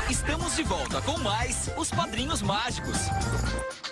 Estamos de volta com mais Os Padrinhos Mágicos.